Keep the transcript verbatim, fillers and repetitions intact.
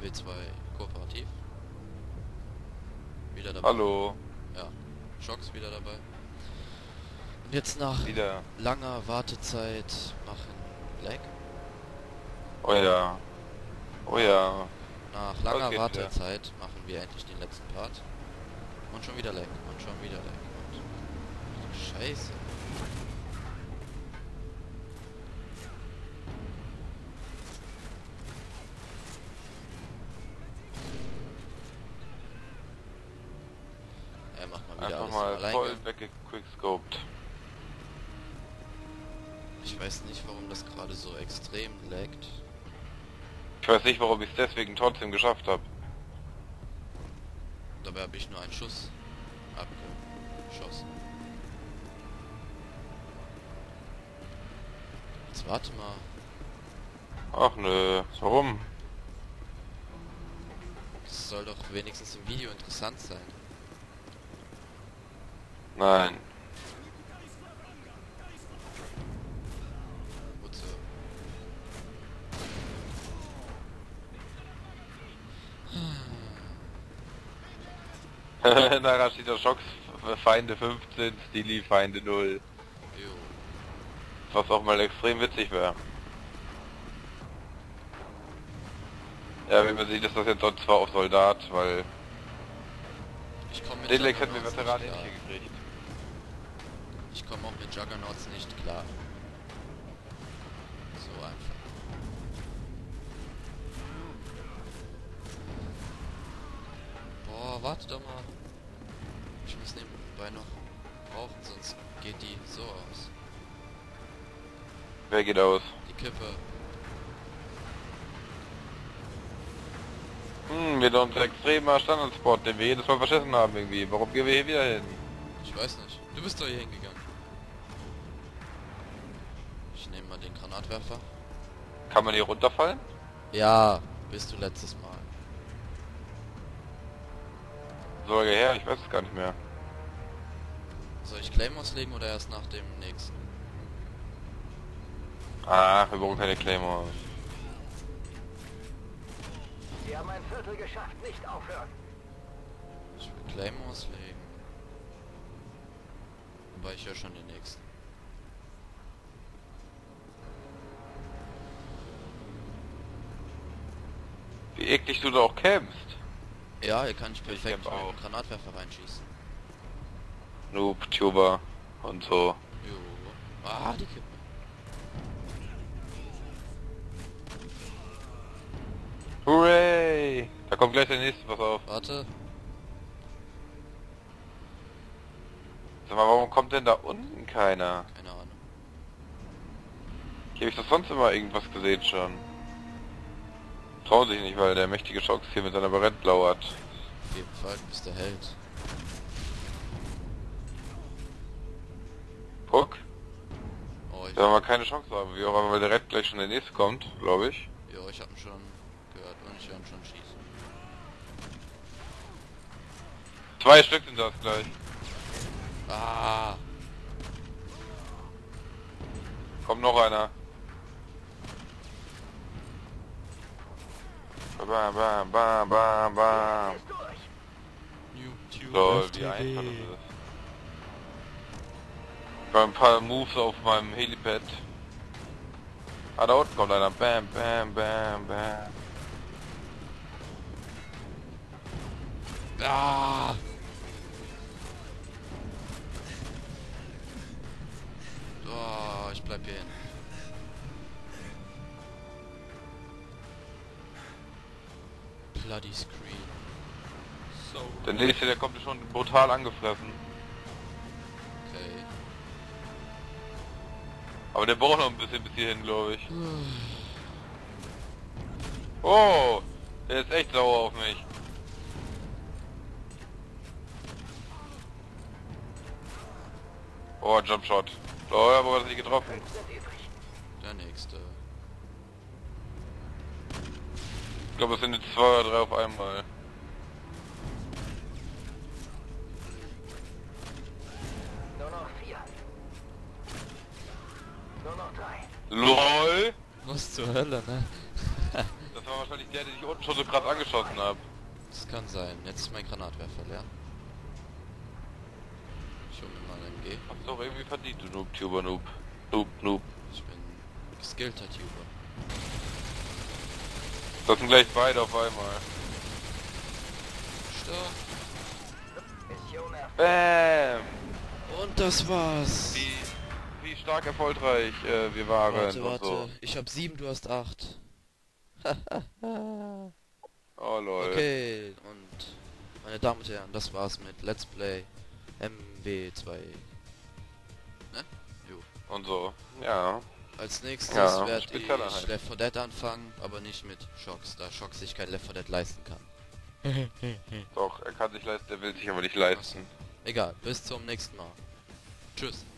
W zwei kooperativ. Wieder dabei. Hallo. Ja. Shocks wieder dabei. Und jetzt nach Wieder. langer Wartezeit machen Lag. Oh ja. Oh ja. Nach langer geht wieder. Wartezeit machen wir endlich den letzten Part. Und schon wieder Lag. Und schon wieder Lag. Und Scheiße. Er macht mal wieder Einfach alles mal alleine. voll weggequickscoped. Ich weiß nicht, warum das gerade so extrem laggt. Ich weiß nicht, warum ich es deswegen trotzdem geschafft habe. Dabei habe ich nur einen Schuss abgeschossen. Jetzt warte mal. Ach nö. Warum? Das soll doch wenigstens im Video interessant sein. Nein. Wozu? Da steht der Schocks Feinde fünfzehn, Stili Feinde null. Jo. Was auch mal extrem witzig wäre. Ja, wie man sieht, ist das jetzt dort zwar auf Soldat, weil Ich komme mit den Lex hätten wir Juggernauts Veteranen nicht nicht klar. hingekriegt. Ich komme auch mit Juggernauts nicht klar. So einfach. Boah, warte doch mal. Ich muss nebenbei noch rauchen, sonst geht die so aus. Wer geht aus? Die Kippe. Hm, wir unser extremer Standardspot, den wir jedes Mal verschissen haben irgendwie. Warum gehen wir hier wieder hin? Ich weiß nicht. Du bist doch hier hingegangen. Ich nehme mal den Granatwerfer. Kann man hier runterfallen? Ja, bist du letztes Mal. Soll er her? Ich weiß es gar nicht mehr. Soll ich Claymores legen oder erst nach dem nächsten? Ach, wir brauchen keine Claymore. Sie haben ein Viertel geschafft, nicht aufhören. Ich will Claymores legen. Wobei ich ja schon den nächsten. Wie eklig du da auch kämpfst. Ja, hier kann ich perfekt camp mit auch. dem Granatwerfer reinschießen. Noob, Tuber und so. Jo. Ah, die Kippe. Hooray! Da kommt gleich der nächste, pass auf. Warte. Sag mal, warum kommt denn da unten keiner? Keine Ahnung. Hier habe ich doch sonst immer irgendwas gesehen schon. Trauen sich nicht, weil der mächtige Schocks hier mit seiner Barett lauert. Auf jeden Fall, du bist der Held. Guck, Oh, ich, da haben wir keine Chance haben. Wie auch immer, weil der Red gleich schon der nächste kommt, glaube ich. jo, ich hab ihn schon gehört und ich höre ihn schon schießen. Zwei Stück sind das gleich. Ah, Kommt noch einer. Bam, bam, bam, bam, bam. Ist durch. YouTube So, F T wie einfach V. das ist. Ich war ein paar Moves auf meinem Helipad. Ah, da unten kommt einer. Bam, bam, bam, bam. Ah! Oh, ich bleib hier hin. Bloody Screen. So. Der nächste, der kommt schon brutal angefressen. Okay. Aber der braucht noch ein bisschen bis hierhin, glaube ich. Oh, der ist echt sauer auf mich. Oh, Jumpshot. Oh, ja, wo hat er sich getroffen? Fünf sind übrig. Der nächste. Ich glaube, es sind jetzt zwei oder drei auf einmal. Nur noch vier. Nur noch drei. LOL! Was zur Hölle, ne? Das war wahrscheinlich der, den ich unten schon so krass angeschossen habe. Das kann sein. Jetzt ist mein Granatwerfer leer. Ich hol mir mal ein M G. Hast du auch irgendwie verdient, du Noob, Tuber, Noob. Noob, Noob. Ich bin geskillter Tuber. Das sind gleich beide auf einmal. Stark. Mission erfüllt. Bam! Und das war's. Wie, wie stark erfolgreich äh, wir waren. Warte, und warte. So. Ich hab sieben, du hast acht. Oh lol. Okay, und meine Damen und Herren, das war's mit Let's Play M W zwei. Ne? Jo. Und so. Ja. Als nächstes Ja, werde spezieller ich halt. Left four Dead anfangen, aber nicht mit Shocks, da Shocks sich kein Left four Dead leisten kann. Doch, er kann sich leisten, er will sich aber nicht leisten. Egal, bis zum nächsten Mal. Tschüss.